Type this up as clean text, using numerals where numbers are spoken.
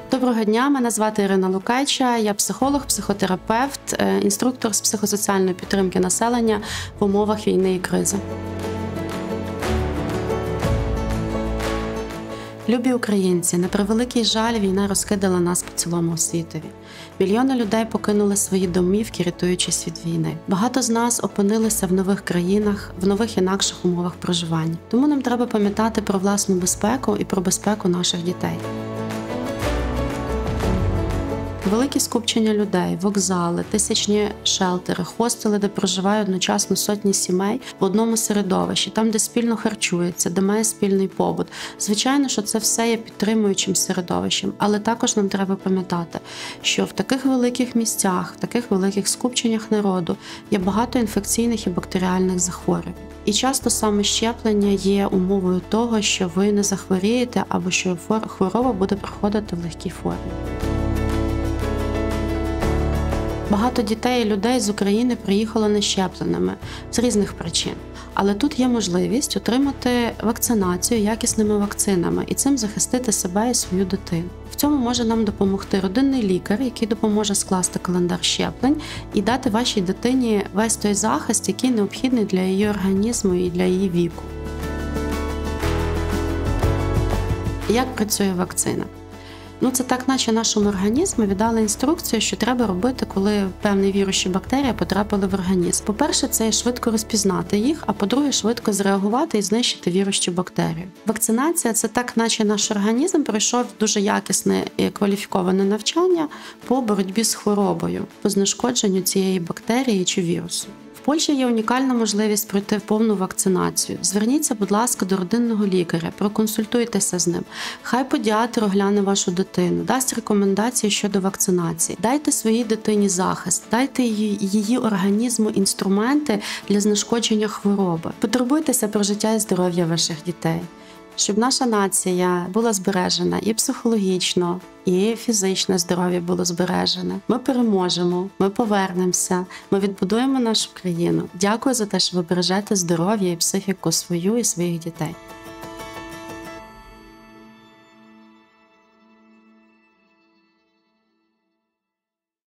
Доброго дня, мене звати Ірина Лукайча, я психолог, психотерапевт, інструктор з психосоціальної підтримки населення в умовах війни і кризи. Любі українці, на превеликий жаль, війна розкидала нас по цілому світові. Мільйони людей покинули свої домівки, рятуючись від війни. Багато з нас опинилися в нових країнах, в нових інакших умовах проживання. Тому нам треба пам'ятати про власну безпеку і про безпеку наших дітей. Великі скупчення людей, вокзали, тисячні шелтери, хостели, де проживають одночасно сотні сімей в одному середовищі, там, де спільно харчуються, де має спільний побут. Звичайно, що це все є підтримуючим середовищем, але також нам треба пам'ятати, що в таких великих місцях, в таких великих скупченнях народу є багато інфекційних і бактеріальних захворювань. І часто саме щеплення є умовою того, що ви не захворієте або що хвороба буде проходити в легкій формі. Багато дітей і людей з України приїхало нещепленими з різних причин. Але тут є можливість отримати вакцинацію якісними вакцинами і цим захистити себе і свою дитину. В цьому може нам допомогти родинний лікар, який допоможе скласти календар щеплень і дати вашій дитині весь той захист, який необхідний для її організму і для її віку. Як працює вакцина? Це так, наче нашому організму віддали інструкцію, що треба робити, коли певний вірус чи бактерія потрапили в організм. По-перше, це швидко розпізнати їх, а по-друге, швидко зреагувати і знищити вірус чи бактерію. Вакцинація – це так, наче наш організм пройшов дуже якісне і кваліфіковане навчання по боротьбі з хворобою, по знешкодженню цієї бактерії чи вірусу. В Польщі є унікальна можливість пройти повну вакцинацію. Зверніться, будь ласка, до родинного лікаря, проконсультуйтеся з ним. Хай педіатр огляне вашу дитину, дасть рекомендації щодо вакцинації. Дайте своїй дитині захист, дайте її організму інструменти для знешкодження хвороби. Потурбуйтеся про життя і здоров'я ваших дітей. Щоб наша нація була збережена і психологічно, і фізичне здоров'я було збережене. Ми переможемо, ми повернемося, ми відбудуємо нашу країну. Дякую за те, що ви бережете здоров'я і психіку свою і своїх дітей.